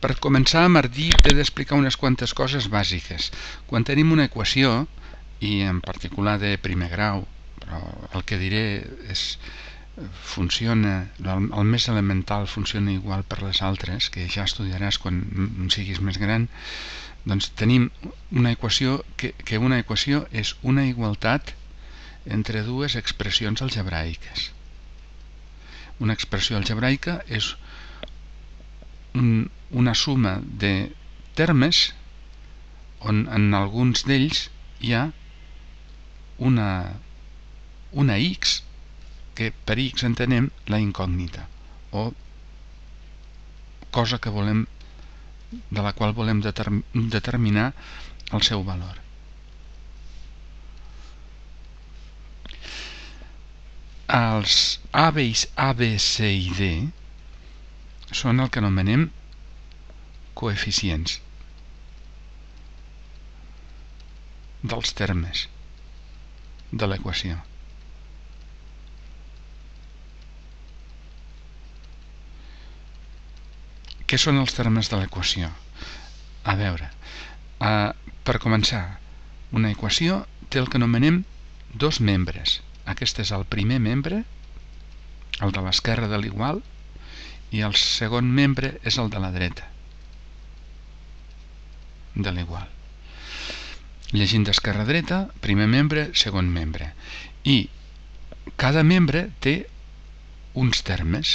Per començar, Martí t'he d'explicar unes quantes coses bàsiques. Quan tenim una equació, i en particular de primer grau, però el que diré funciona, el més elemental funciona igual per les altres, que ja estudiaràs quan siguis més gran, doncs tenim una equació que una equació és una igualtat entre dues expressions algebraiques. Una expressió algebraica és una suma de termes on en alguns d'ells hi ha una x, que per x entenem la incògnita, o cosa que volem, de la qual volem determinar el seu valor. Els A, B, C i D són el que anomenem coeficients dels termes de l'equació. Què són els termes de l'equació? A veure, per començar, una equació té el que anomenem dos membres. Aquest és el primer membre, el de l'esquerra de l'igual, i el segon membre és el de la dreta de l'igual. Llegint d'esquerra a dreta, primer membre, segon membre. I cada membre té uns termes.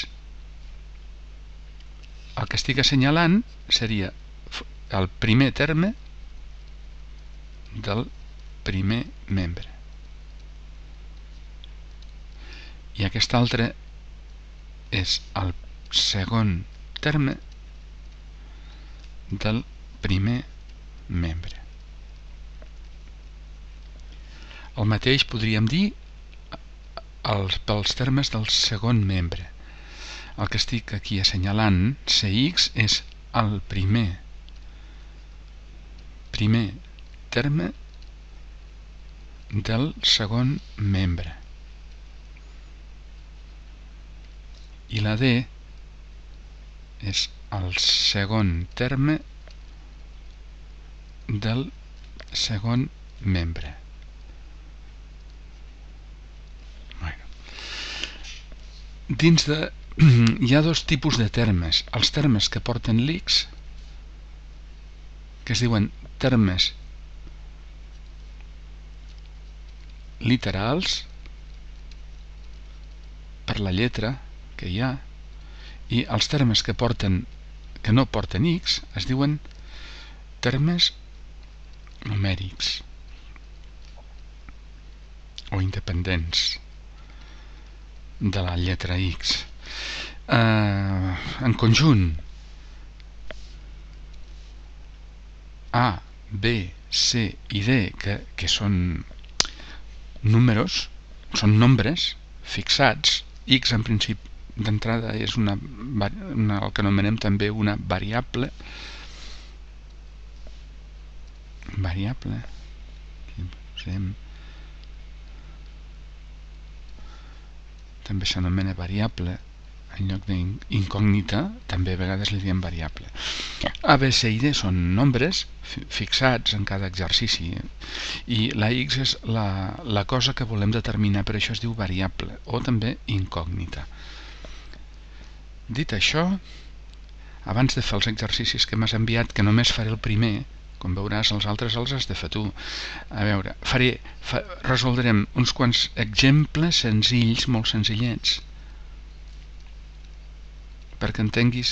El que estic assenyalant seria el primer terme del primer membre. I aquest altre és el segon terme del primer membre. El mateix podríem dir pels termes del segon membre. El que estic aquí assenyalant, Cx, és el primer terme del segon membre. I la D és el segon terme del segon membre. Dins de... hi ha dos tipus de termes. Els termes que porten l'X, que es diuen termes literals, per la lletra que hi ha, i els termes que no porten X es diuen termes numèrics o independents de la lletra X. En conjunt, A, B, C i D, que són números, són nombres fixats. X en principi d'entrada és el que anomenem també una variable. També s'anomena variable en lloc d'incògnita, també a vegades li diem variable. A, B, C i D són nombres fixats en cada exercici, i la X és la cosa que volem determinar, per això es diu variable o també incògnita. Dit això, abans de fer els exercicis que m'has enviat, que només faré el primer, com veuràs, els altres els has de fer tu. A veure, resoldrem uns quants exemples senzills, molt senzillets, perquè entenguis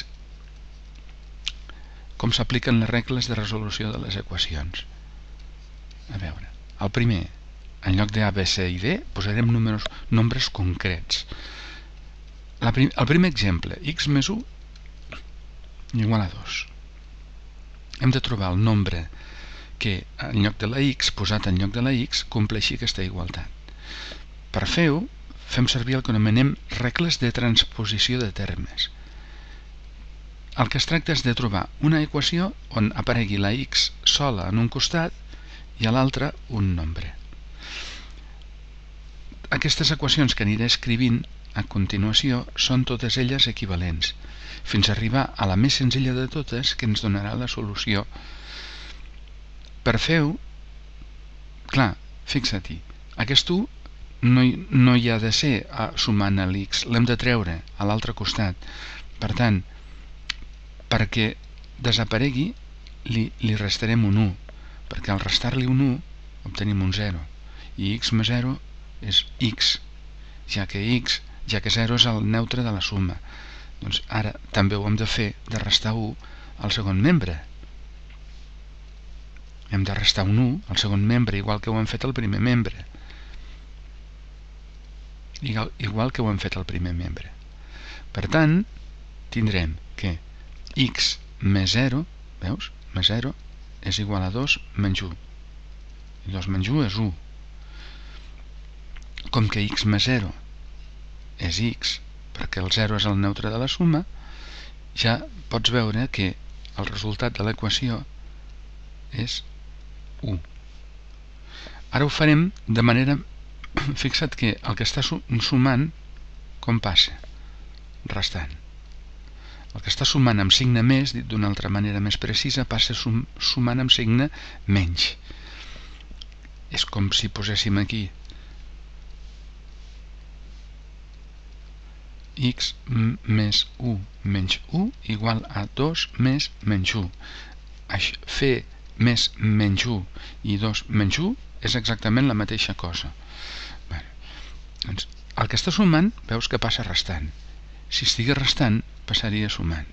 com s'apliquen les regles de resolució de les equacions. A veure, el primer, en lloc de A, B, C i D, posarem nombres concrets. El primer exemple, x més 1 igual a 2. Hem de trobar el nombre que, en lloc de la x, posat en lloc de la x, compleixi aquesta igualtat. Per fer-ho, fem servir el que anomenem regles de transposició de termes. El que es tracta és de trobar una equació on aparegui la x sola en un costat i a l'altre un nombre. aquestes equacions que aniré escrivint a continuació són totes elles equivalents, fins a arribar a la més senzilla de totes, que ens donarà la solució. Per fer-ho, clar, fixa-t'hi, aquest 1 no hi ha de ser sumant a l'x, l'hem de treure a l'altre costat. Per tant, perquè desaparegui, li restarem un 1, perquè al restar-li un 1 obtenim un 0, i x més 0 és x, ja que 0 és el neutre de la suma. Doncs ara també ho hem de fer, de restar 1 al segon membre. Hem de restar un 1 al segon membre, igual que ho hem fet al primer membre. Per tant, tindrem que x més 0, veus? Més 0 és igual a 2 menys 1. I 2 menys 1 és 1. Com que x més 0 és x, perquè el 0 és el neutre de la suma, ja pots veure que el resultat de l'equació és 1. Ara ho farem de manera... Fixa't que el que està sumant, com passa? Restant. El que està sumant amb signe més, dit d'una altra manera més precisa, passa sumant amb signe menys. És com si poséssim aquí x més 1 menys 1 igual a 2 més menys 1. Fer més menys 1 i 2 menys 1 és exactament la mateixa cosa. Doncs, el que està sumant, veus que passa restant. Si estigués restant, passaria sumant.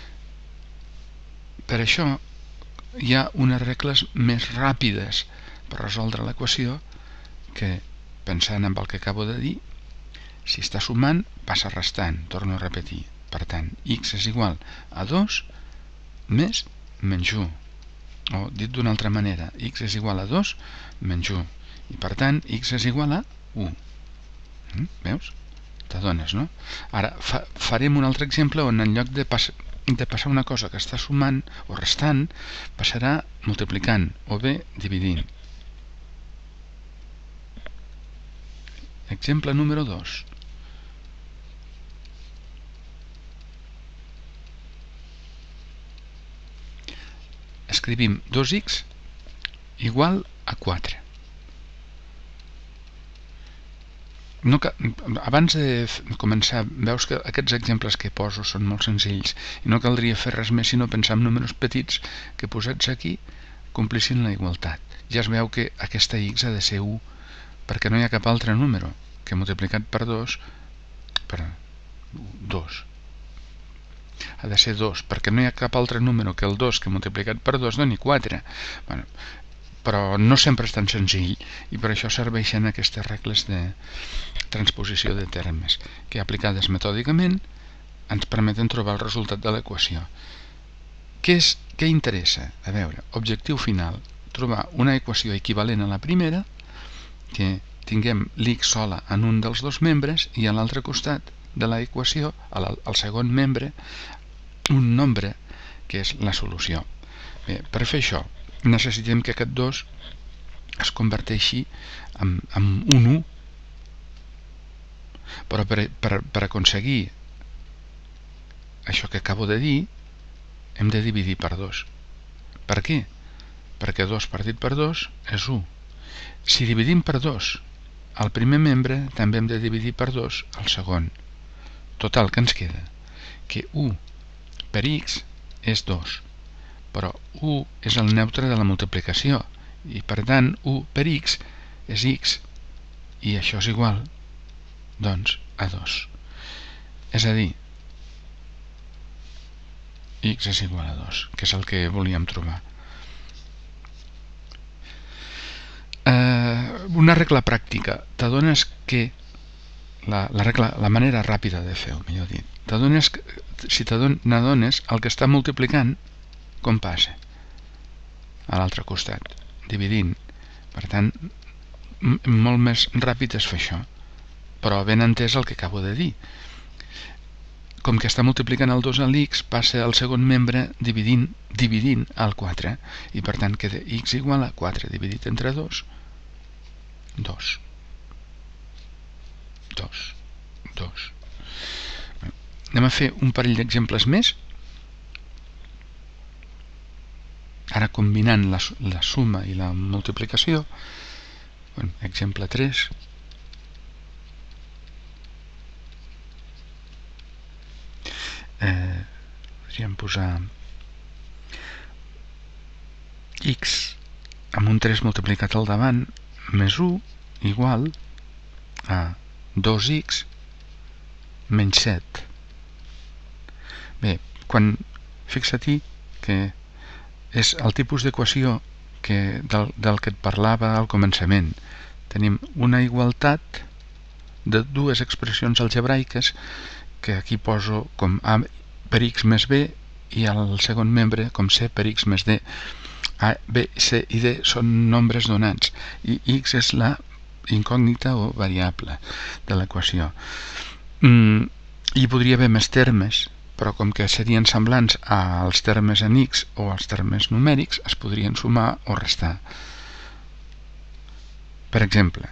Per això hi ha unes regles més ràpides per resoldre l'equació que, pensant en el que acabo de dir, si està sumant, passa restant. Torno a repetir. Per tant, x és igual a 2 més menys 1. O, dit d'una altra manera, x és igual a 2 menys 1. I per tant, x és igual a 1. Veus? T'adones, no? Ara, farem un altre exemple on en lloc de passar una cosa que està sumant o restant, passarà multiplicant o bé dividint. Exemple número 2. Escrivim 2x igual a 4. Abans de començar, veus que aquests exemples que poso són molt senzills i no caldria fer res més sinó pensar en números petits que posats aquí complissin la igualtat. Ja es veu que aquesta x ha de ser 1 perquè no hi ha cap altre número que multiplicat per 2 ha de ser 2 perquè no hi ha cap altre número que el 2 que multiplicat per 2 doni 4. Però no sempre és tan senzill i per això serveixen aquestes regles de transposició de termes que, aplicades metòdicament, ens permeten trobar el resultat de l'equació. Què interessa? A veure, objectiu final, trobar una equació equivalent a la primera, que tinguem l'x sola en un dels dos membres i a l'altre costat de l'equació, al segon membre, un nombre que és la solució. Bé, per fer això necessitem que aquest 2 es converteixi en un 1, però per aconseguir això que acabo de dir hem de dividir per 2. Per què? Perquè 2 partit per 2 és 1. Si dividim per 2 el primer membre, també hem de dividir per 2 el segon. Total, que ens queda? Que 1 per x és 2. Però 1 és el neutre de la multiplicació i per tant 1 per x és x i això és igual doncs a 2. És a dir, x és igual a 2, que és el que volíem trobar. Una regla pràctica. T'adones que la manera ràpida de fer-ho, millor dit, si t'adones el que està multiplicant com passa? A l'altre costat, dividint. Per tant, molt més ràpid és fer això. Però ben entès el que acabo de dir. Com que està multiplicant el 2 a l'x, passa al segon membre dividint el 4. I per tant queda x igual a 4 dividit entre 2, 2. 2. Anem a fer un parell d'exemples més. Ara combinant la suma i la multiplicació. Exemple 3. Podríem posar x amb un 3 multiplicat al davant més 1 igual a 2x menys 7. Bé, fixa-t'hi que és el tipus d'equació del que et parlava al començament. Tenim una igualtat de dues expressions algebraiques que aquí poso com a per x més b i al segon membre com c per x més d. A, b, c i d són nombres donats i x és la incògnita o variable de l'equació. Hi podria haver més termes, però com que serien semblants als termes en x o als termes numèrics, es podrien sumar o restar. Per exemple,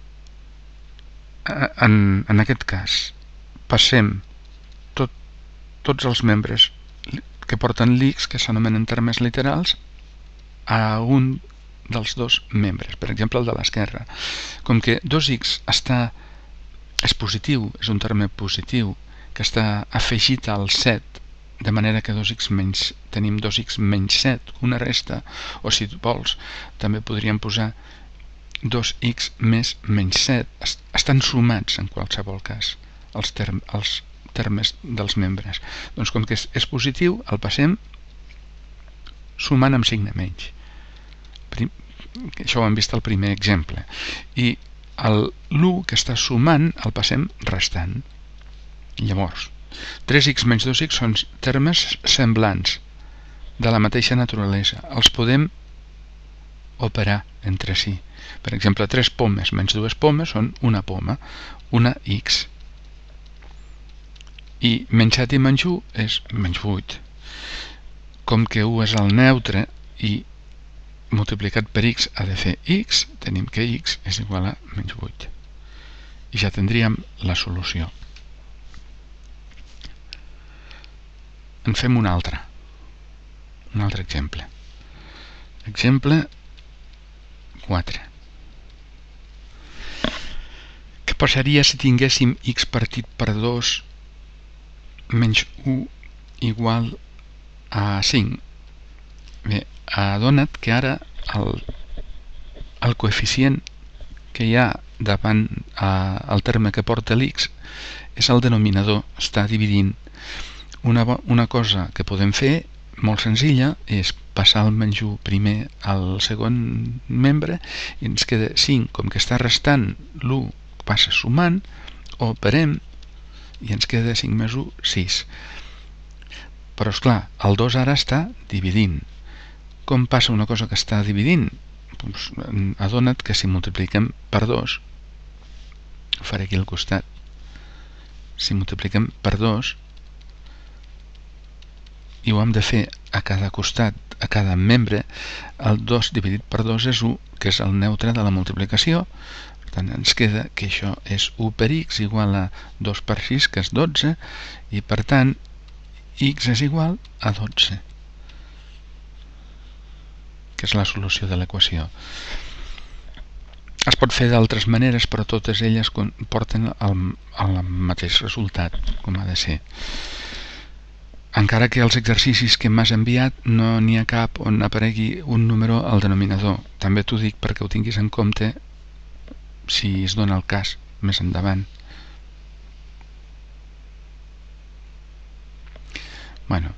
en aquest cas, passem tots els membres que porten l'x, que s'anomenen termes literals, a un dels dos membres, per exemple el de l'esquerra. Com que 2x és positiu, és un terme positiu, que està afegit al 7, de manera que tenim 2x menys 7, una resta, o si vols, també podríem posar 2x més menys 7. Estan sumats en qualsevol cas, els termes dels membres. Doncs com que és positiu, el passem sumant amb signe menys. Això ho hem vist al primer exemple. I l'1 que està sumant el passem restant. Llavors, 3x menys 2x són termes semblants, de la mateixa naturalesa. Els podem operar entre si. Per exemple, 3 pomes menys 2 pomes són una poma, una x. I menys 7 i menys 1 és menys 8. Com que 1 és el neutre i multiplicat per x ha de fer x, tenim que x és igual a menys 8. I ja tindríem la solució. En fem un altre exemple. Exemple 4. Què passaria si tinguéssim x partit per 2 menys 1 igual a 5? Bé, adona't que ara el coeficient que hi ha davant el terme que porta l'x és el denominador, està dividint. Una cosa que podem fer, molt senzilla, és passar el menys 1 primer al segon membre i ens queda 5. Com que està restant, l'1 passa sumant, o operem i ens queda 5 més 1, 6. Però, esclar, el 2 ara està dividint. Com passa una cosa que està dividint? Doncs, adona't que si multipliquem per 2, ho faré aquí al costat, si multipliquem per 2, i ho hem de fer a cada costat, a cada membre, el 2 dividit per 2 és 1, que és el neutre de la multiplicació. Per tant, ens queda que això és 1 per x igual a 2 per 6, que és 12, i per tant, x és igual a 12, que és la solució de l'equació. Es pot fer d'altres maneres, però totes elles porten al mateix resultat, com ha de ser. Encara que els exercicis que m'has enviat no n'hi ha cap on aparegui un número al denominador. També t'ho dic perquè ho tinguis en compte si es dona el cas més endavant. Bueno,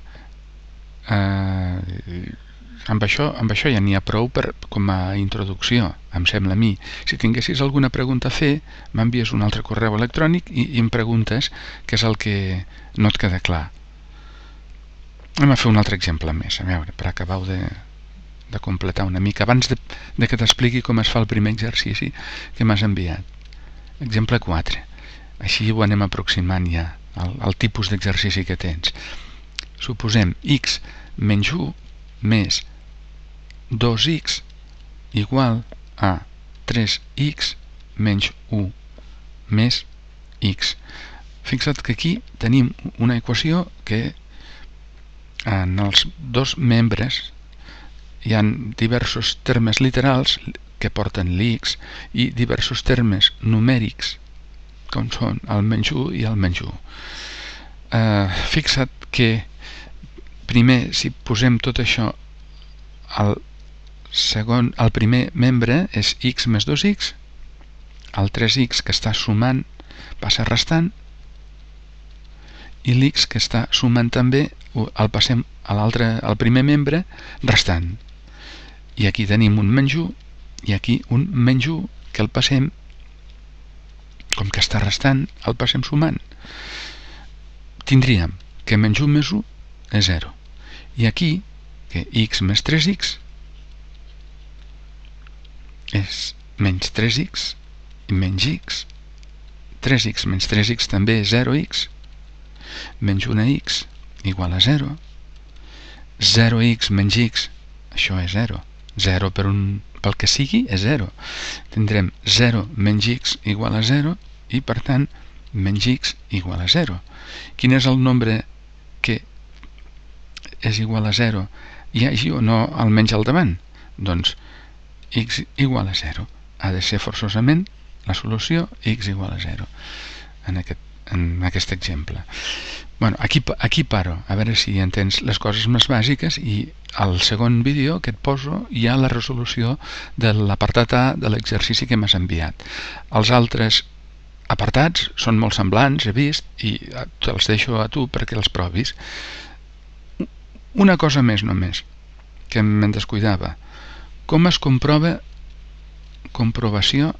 amb això ja n'hi ha prou com a introducció, em sembla a mi. Si tinguessis alguna pregunta a fer, m'envies un altre correu electrònic i em preguntes què és el que no et queda clar. Anem a fer un altre exemple més, a veure, per acabar-ho de completar una mica, abans de que t'expliqui com es fa el primer exercici que m'has enviat. Exemple 4. Així ho anem aproximant ja al tipus d'exercici que tens. Suposem x menys 1 més 2x igual a 3x menys 1 més x. Fixa't que aquí tenim una equació que en els dos membres hi ha diversos termes literals que porten l'x i diversos termes numèrics com són el -1 i el -1. Fixa't que primer, si posem tot això el primer membre és x més 2x, el 3x que està sumant passa restant i l'x que està sumant també el passem al primer membre restant. I aquí tenim un -1 i aquí un -1 que el passem, com que està restant, el passem sumant. Tindríem que -1 més 1 és 0. I aquí, que x més 3x és menys 3x i menys x. 3x menys 3x també és 0x. Menys 1x igual a 0. 0x menys x, això és 0. 0 pel que sigui és 0. Tindrem 0 menys x igual a 0 i, per tant, menys x igual a 0. Quin és el nombre que és igual a 0, hi hagi o no almenys al davant? Doncs x igual a 0. Ha de ser forçosament la solució x igual a 0 en aquest exemple. Bueno, aquí paro, a veure si entens les coses més bàsiques, i al segon vídeo que et poso hi ha la resolució de l'apartat A de l'exercici que m'has enviat. Els altres apartats són molt semblants, he vist, i te'ls deixo a tu perquè els provis. Una cosa més només, que me'n descuidava. Com es comprova comprovació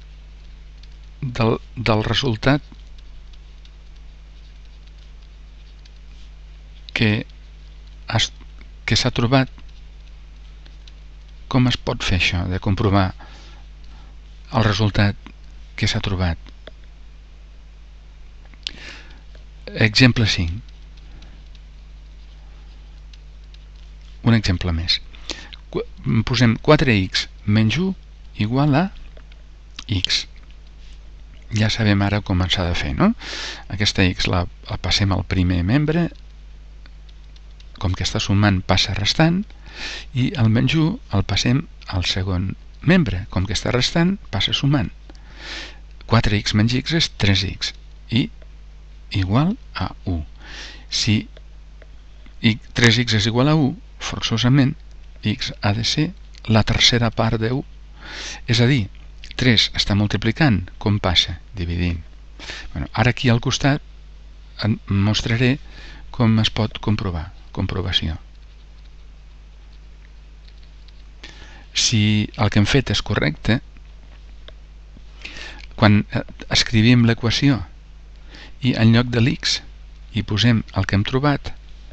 del resultat que s'ha trobat? Com es pot fer això, de comprovar el resultat que s'ha trobat? Exemple 5. Un exemple més. Posem 4x menys 1 igual a x. Ja sabem ara com s'ha de fer, no? Aquesta x la passem al primer membre, com que està sumant passa restant, i el menys 1 el passem al segon membre, com que està restant passa sumant. 4x menys x és 3x i igual a 1. Si 3x és igual a 1, forçosament x ha de ser la tercera part de 1. És a dir, 3 està multiplicant, com passa? Dividint. Ara aquí al costat mostraré com es pot comprovar. Comprovació. Si el que hem fet és correcte, quan escrivim l'equació i en lloc de l'x hi posem el que hem trobat,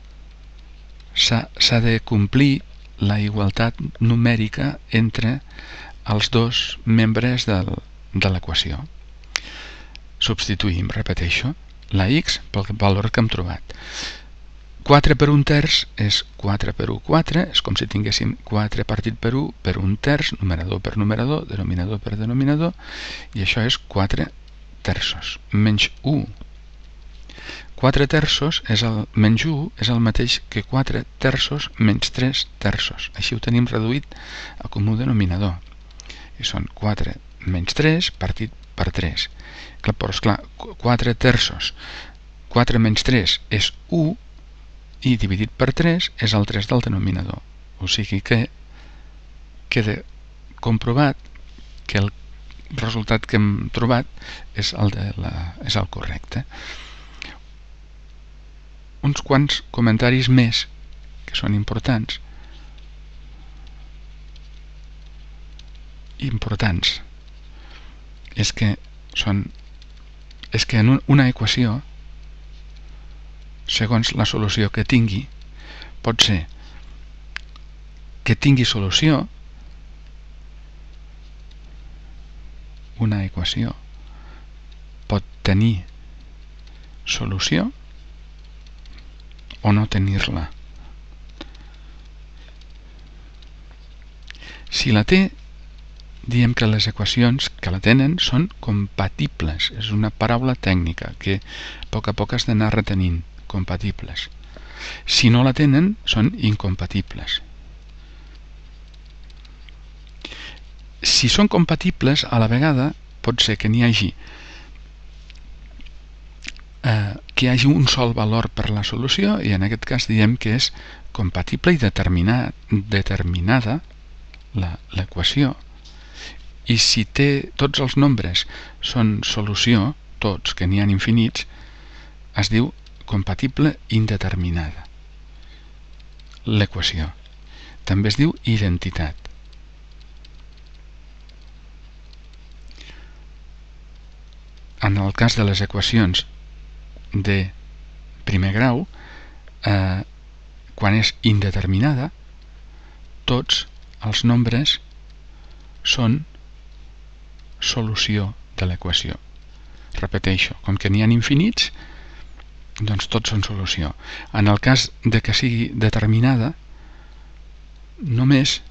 s'ha de complir la igualtat numèrica entre els dos membres de l'equació. Substituïm, repeteixo, la x pel valor que hem trobat. 4 per 1/3 és 4 per 1, 4, és com si tinguéssim 4 partit per 1 per 1/3, numerador per numerador, denominador per denominador, i això és 4 terços, menys 1. 4 terços menys 1 és el mateix que 4 terços menys 3 terços. Així ho tenim reduït a comú denominador. I són 4 menys 3 partit per 3. Però, esclar, 4 terços, 4 menys 3 és 1, i dividit per 3 és el 3 del denominador. O sigui que queda comprovat que el resultat que hem trobat és el correcte. Uns quants comentaris més que són importants. És que en una equació, segons la solució que tingui, pot ser que tingui solució. Una equació pot tenir solució o no tenir-la. Si la té, diem que les equacions que la tenen són compatibles. És una paraula tècnica que a poc has d'anar retenint. Compatibles. Si no la tenen, són incompatibles. Si són compatibles, a la vegada pot ser que n'hi hagi un sol valor per la solució, i en aquest cas diem que és compatible i determinada l'equació. I si tots els nombres són solució, tots, que n'hi ha infinits, es diu compatible indeterminada l'equació. També es diu identitat. En el cas de les equacions de primer grau, quan és indeterminada, tots els nombres són solució de l'equació. Repeteixo, com que n'hi ha infinits, doncs tots són solució. En el cas de que sigui determinada, només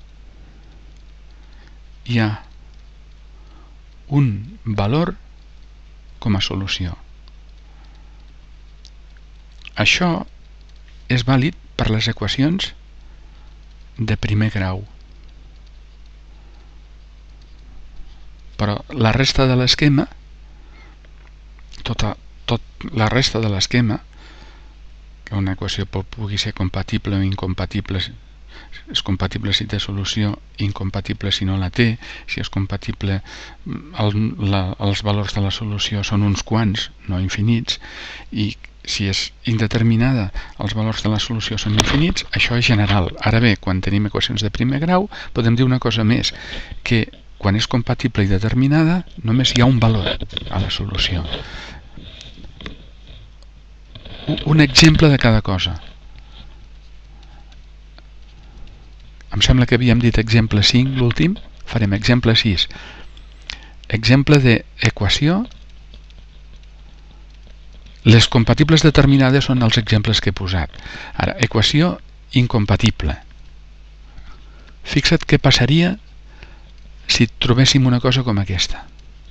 hi ha un valor com a solució. Això és vàlid per les equacions de primer grau. Però la resta de l'esquema, la resta de l'esquema, que una equació pugui ser compatible o incompatible, és compatible si té solució, incompatible si no la té, si és compatible, els valors de la solució són uns quants, no infinits, i si és indeterminada, els valors de la solució són infinits. Això és general. Ara bé, quan tenim equacions de primer grau, podem dir una cosa més, que quan és compatible i determinada, només hi ha un valor a la solució. Un exemple de cada cosa. Em sembla que havíem dit exemple 5, l'últim. Farem exemple 6. Exemple d'equació. Les compatibles determinades són els exemples que he posat. Ara, equació incompatible. Fixa't què passaria si trobéssim una cosa com aquesta.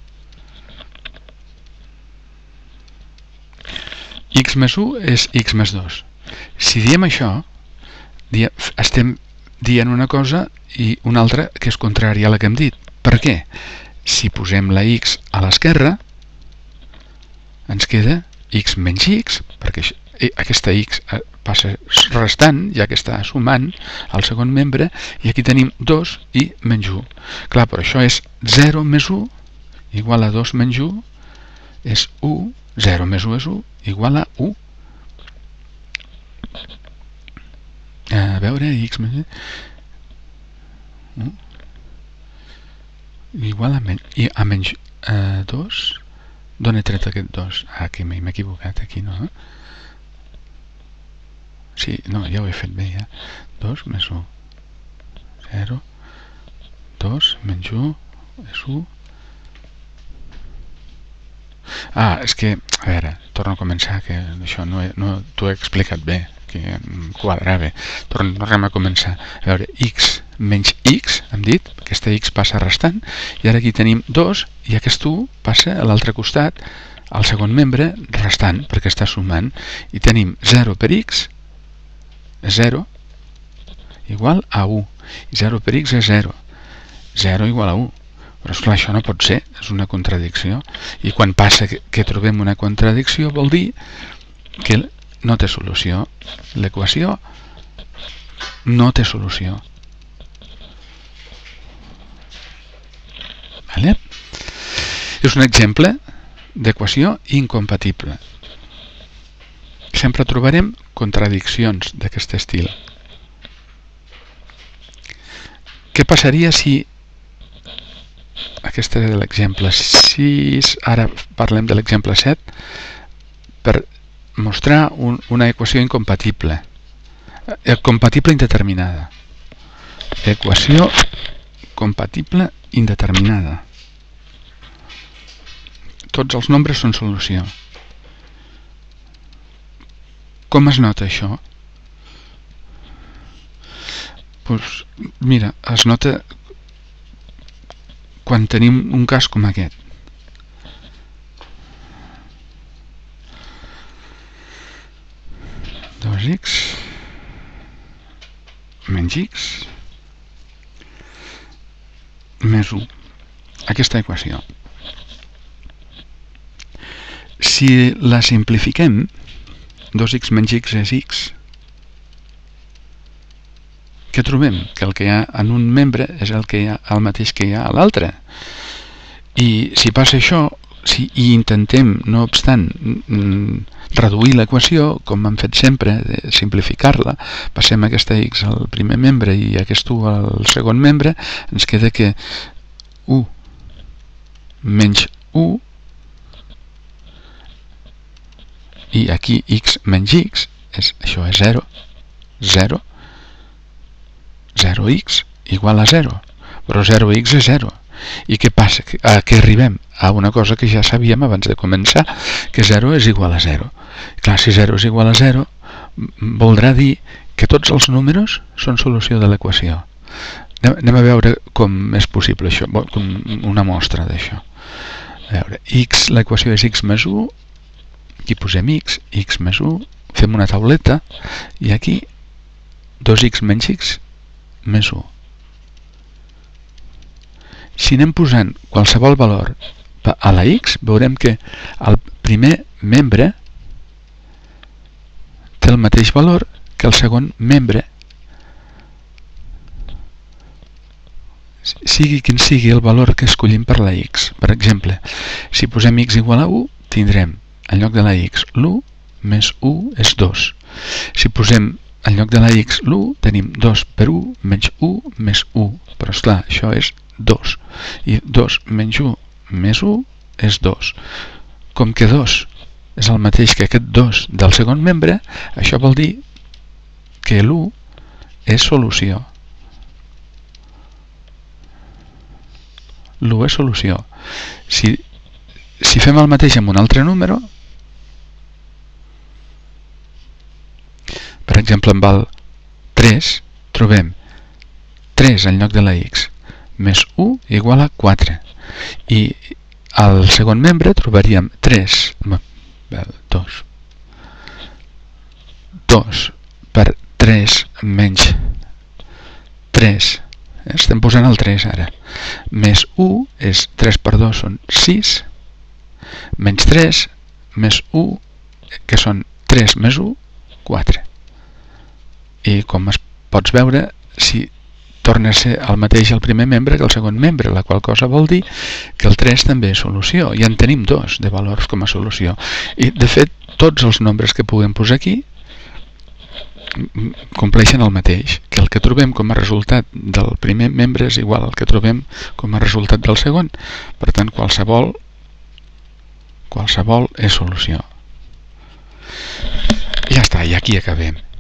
X més 1 és X més 2. Si diem això, estem dient una cosa i una altra que és contrària a la que hem dit. Per què? Si posem la X a l'esquerra, ens queda X menys X, perquè aquesta X passa restant, ja que està sumant al segon membre, i aquí tenim 2 i menys 1. Clar, però això és 0 més 1 igual a 2 menys 1 és 1, 0 més 1 és 1, igual a 1. A veure, X més 1 igual a menys 2. D'on he tret aquest 2? Aquí m'he equivocat, aquí no. Sí, no, ja ho he fet bé, ja. 2 més 1. 0. 2 menys 1 és 1. És que, a veure, torno a començar, que això no t'ho he explicat bé, que em quadrava. Tornem a començar. A veure, X menys X, hem dit, aquesta X passa restant, i ara aquí tenim 2, i aquest 1 passa a l'altre costat, al segon membre, restant, perquè està sumant, i tenim 0 per X, 0, igual a 1, i 0 per X és 0, 0 igual a 1. Però esclar, això no pot ser, és una contradicció, i quan passa que trobem una contradicció vol dir que no té solució. L'equació no té solució. Vale? És un exemple d'equació incompatible. Sempre trobarem contradiccions d'aquest estil. Què passaria si... Aquest era l'exemple 6, ara parlem de l'exemple 7, per mostrar una equació incompatible. Compatible indeterminada. Equació compatible indeterminada. Tots els nombres són solució. Com es nota això? Doncs, mira, es nota quan tenim un cas com aquest. X menys x més 1. Aquesta equació, si la simplifiquem, 2x menys x és x. Què trobem? Que el que hi ha en un membre és el mateix que hi ha a l'altre. I si passa això, si intentem, no obstant, reduir l'equació, com hem fet sempre, simplificar-la, passem aquesta x al primer membre i aquest 1 al segon membre, ens queda que 1 menys 1, i aquí x menys x, això és 0, 0, 0x igual a 0, però 0x és 0. I què passa? A què arribem? A una cosa que ja sabíem abans de començar, que 0 és igual a 0. Clar, si 0 és igual a 0, voldrà dir que tots els números són solució de l'equació. Anem a veure com és possible això, com una mostra d'això. A veure, x, l'equació és x més 1, aquí posem x més 1, fem una tauleta, i aquí 2x menys x més 1. Si anem posant qualsevol valor a la x, veurem que el primer membre té el mateix valor que el segon membre, sigui quin sigui el valor que escollim per la x. Per exemple, si posem x igual a 1, tindrem en lloc de la x l'1 més 1 és 2. Si posem en lloc de la x l'1, tenim 2 per 1 menys 1 més 1. Però esclar, això és 2. I 2 menys 1 més 1 és 2. Com que 2 és el mateix que aquest 2 del segon membre, això vol dir que l'1 és solució. L'1 és solució. Si fem el mateix amb un altre número, per exemple amb el 3, trobem 3 en lloc de la x més 1 igual a 4. I al segon membre trobaríem 2 per 3 menys 3. Estem posant el 3 ara. Més 1 és 3 per 2 són 6. Menys 3 més 1, que són 3 més 1, 4. I com es pots veure, si torna a ser el mateix el primer membre que el segon membre, la qual cosa vol dir que el 3 també és solució. Ja en tenim 2 de valors com a solució. I, de fet, tots els nombres que puguem posar aquí compleixen el mateix, que el que trobem com a resultat del primer membre és igual al que trobem com a resultat del segon. Per tant, qualsevol és solució. Ja està, i aquí acabem.